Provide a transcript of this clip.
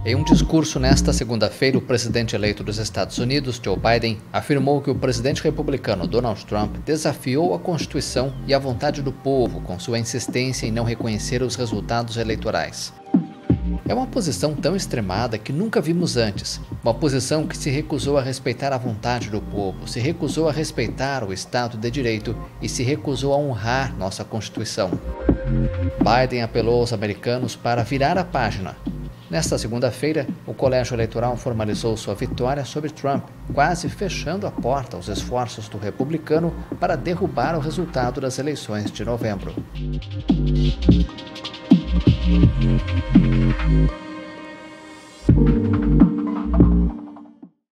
Em um discurso nesta segunda-feira, o presidente eleito dos Estados Unidos, Joe Biden, afirmou que o presidente republicano Donald Trump desafiou a Constituição e a vontade do povo com sua insistência em não reconhecer os resultados eleitorais. É uma posição tão extremada que nunca vimos antes, uma posição que se recusou a respeitar a vontade do povo, se recusou a respeitar o Estado de Direito e se recusou a honrar nossa Constituição. Biden apelou aos americanos para virar a página. Nesta segunda-feira, o colégio eleitoral formalizou sua vitória sobre Trump, quase fechando a porta aos esforços do republicano para derrubar o resultado das eleições de novembro.